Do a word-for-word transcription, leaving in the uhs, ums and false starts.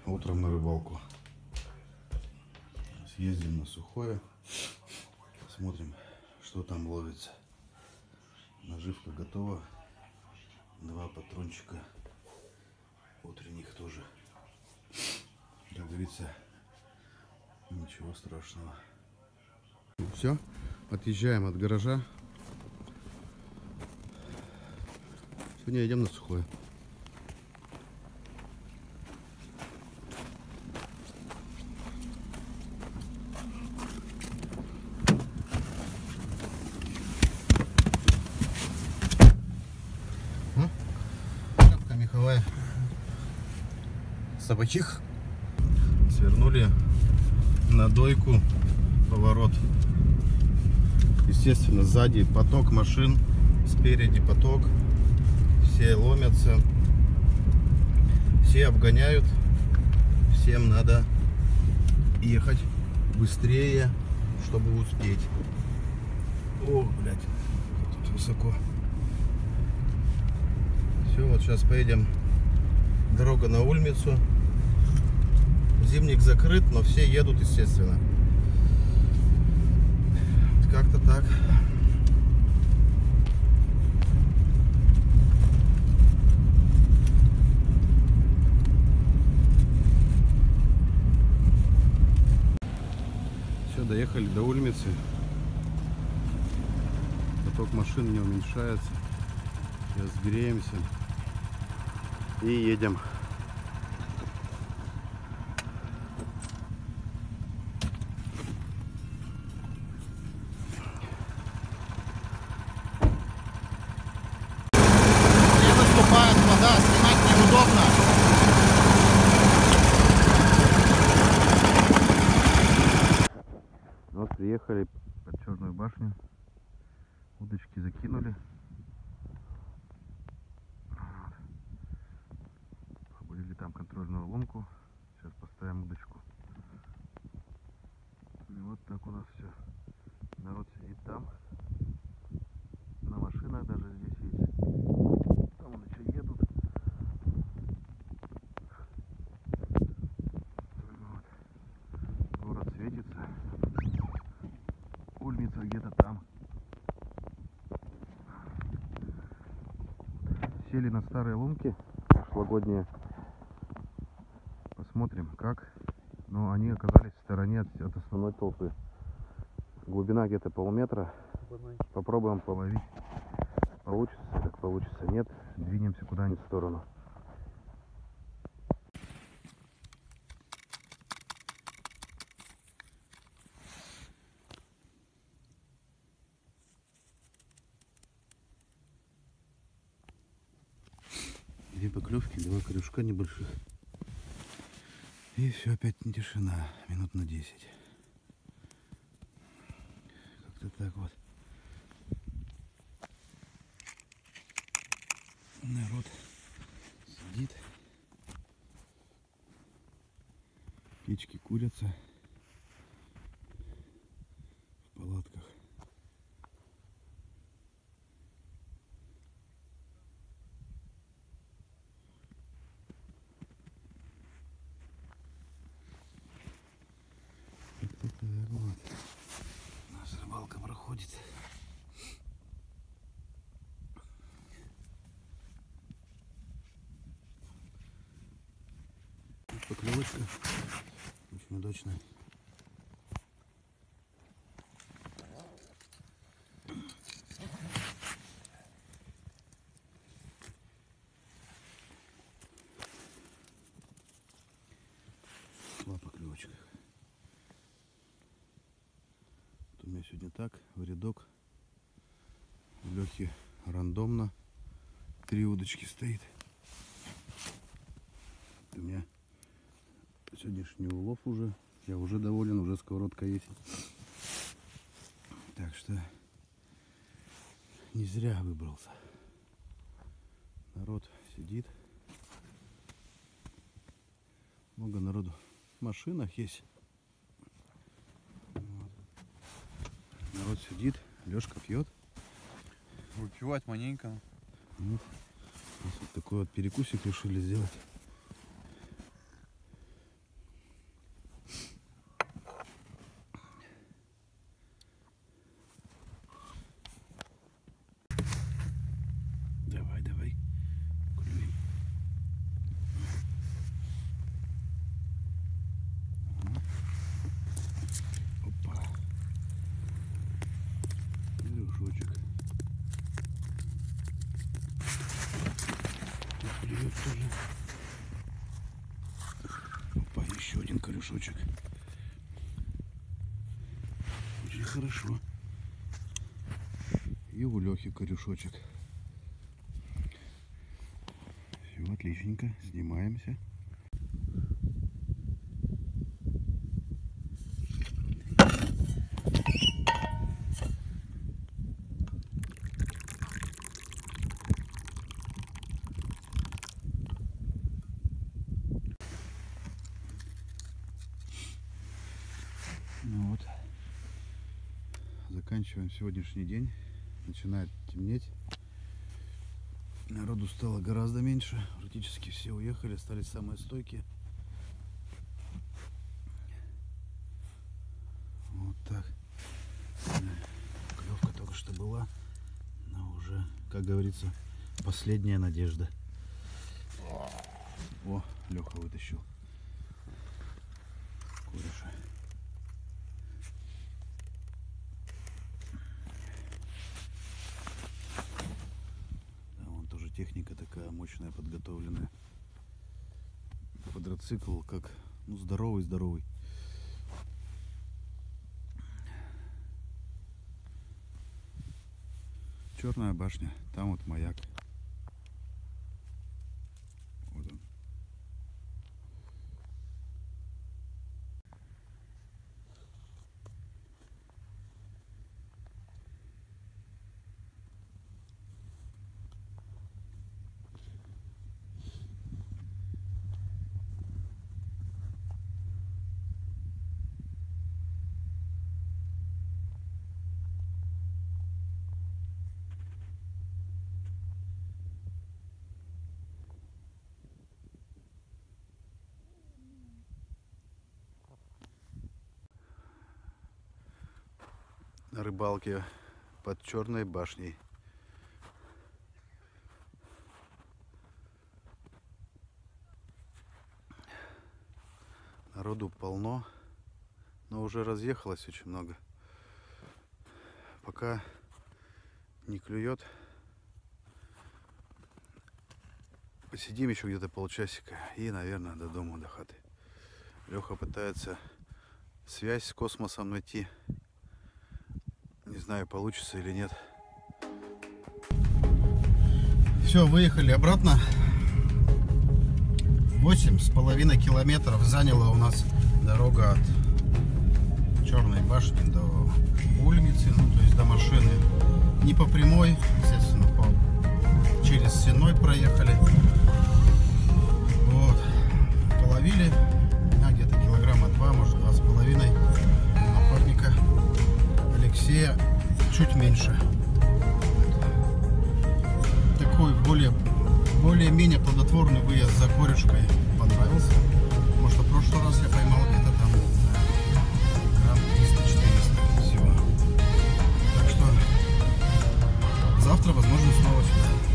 утром на рыбалку. Съездим на Сухое. Посмотрим, что там ловится. Наживка готова. Два патрончика утренних тоже. Как говорится, ничего страшного. Все, отъезжаем от гаража. Сегодня идем на Сухое. Шапка меховая. Собачих. Свернули на дойку, поворот. Естественно, сзади поток машин, спереди поток. Все ломятся, все обгоняют. Всем надо ехать быстрее, чтобы успеть. О, блядь, тут высоко. Все, вот сейчас поедем. Дорога на Ульмицу. Зимник закрыт, но все едут, естественно. Как-то так. Все, доехали до Ульмицы. Поток машин не уменьшается. Сейчас греемся и едем. Вот приехали под Черную башню, удочки закинули, побудили там контрольную лунку, сейчас поставим удочку. И вот так у нас все, народ сидит там, на машинах даже здесь есть, там вон еще едут. Вот. Город светится. Ульмица где-то там. Сели на старые лунки прошлогодние. Посмотрим как. Но они оказались в стороне от, от основной толпы. Глубина где-то полметра. Попробуем половить. Получится, как получится. Нет, двинемся куда-нибудь в сторону. Две поклевки, два крючка небольших. И все, опять тишина. Минут на десять. Как-то так вот. Народ сидит. Птички курятся в палатках. Вот. У нас рыбалка проходит. Поклевочка очень удачная. Два поклевочка. Вот у меня сегодня так, в рядок, в Лехе рандомно три удочки стоит. У меня сегодняшний улов уже, я уже доволен, уже сковородка есть. Так что не зря выбрался. Народ сидит. Много народу в машинах есть. Вот. Народ сидит, Лешка пьет. Выпивать маленько. Вот. Вот такой вот перекусик решили сделать. Давай, давай. Клюй. Опа. Крюшочек. Клюет тоже. Опа, еще один корюшочек. Очень хорошо. И у Лехи корюшочек. Все, отличненько. Снимаемся. Ну вот, заканчиваем сегодняшний день. Начинает темнеть. Народу стало гораздо меньше. Практически все уехали, остались самые стойкие. Вот так. Клевка только что была, но уже, как говорится, последняя надежда. О, Леха вытащил кореша. Техника такая мощная, подготовленная. Квадроцикл как, ну, здоровый-здоровый. Черная башня, там вот маяк. Вот он. На рыбалке под Черной башней. Народу полно, но уже разъехалось очень много. Пока не клюет. Посидим еще где-то полчасика и, наверное, до дома, до хаты. Леха пытается связь с космосом найти. Не знаю, получится или нет. Все, выехали обратно. Восемь с половиной километров заняла у нас дорога от Черной башни до Ульмицы, ну то есть до машины. Не по прямой, естественно, по... через Сенной проехали. Вот. Половили, а, где-то килограмма два, может два с половиной. Напарника Алексея чуть меньше. Такой более более-менее плодотворный выезд за корешкой понравился. Потому что в прошлый раз я поймал где-то там грамм триста-четыреста всего. Так что завтра, возможно, снова сюда.